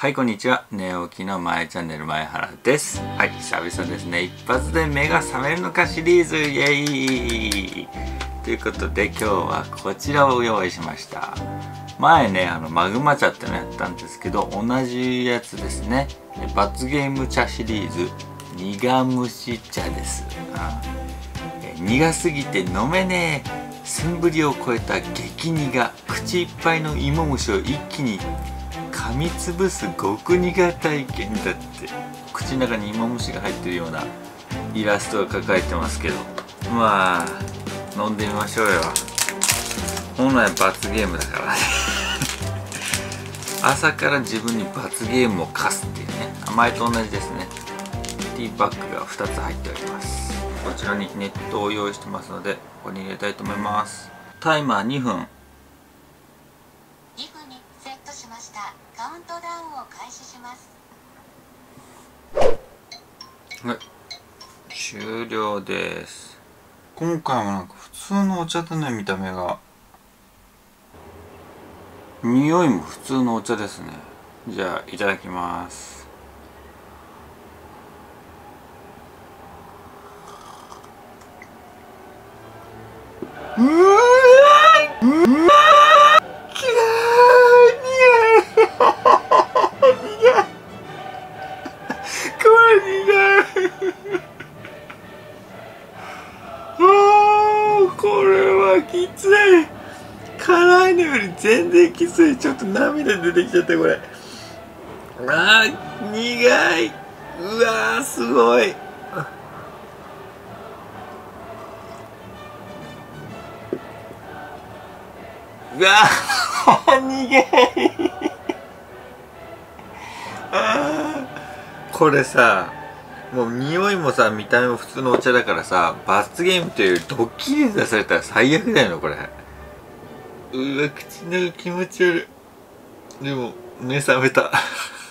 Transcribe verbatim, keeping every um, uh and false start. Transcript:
はい、こんにちは。寝起きの前チャンネル前原です。はい、久々ですね。一発で目が覚めるのかシリーズ、イエーイということで、今日はこちらを用意しました。前ね、あの、マグマ茶ってのやったんですけど、同じやつですね。罰ゲーム茶シリーズ、苦虫茶です。うん、苦すぎて飲めねえ。センブリを超えた激苦。口いっぱいの芋虫を一気に噛みつぶす極苦体験だって。口の中に芋虫が入ってるようなイラストが描かれてますけど、まあ飲んでみましょうよ。本来罰ゲームだからね朝から自分に罰ゲームを課すっていうね。前と同じですね。ティーバッグがふたつ入っております。こちらに熱湯を用意してますので、ここに入れたいと思います。タイマーにふん。 にふんにセットしました。カウントダウンを開始します。 はい、終了です。今回もなんか普通のお茶だね。見た目が、匂いも普通のお茶ですね。じゃあいただきます。うわー、うわー、きゃー、苦い苦いこれ苦いおー、これはきつい。辛いのより全然きつい。ちょっと涙出てきちゃったこれ。あー、苦い。うわー、すごい。うわー苦いあー、これさ、もう匂いもさ、見た目も普通のお茶だからさ、罰ゲームというドッキリで出されたら最悪だよねこれ。うわ、口の中気持ち悪い。でも目覚めた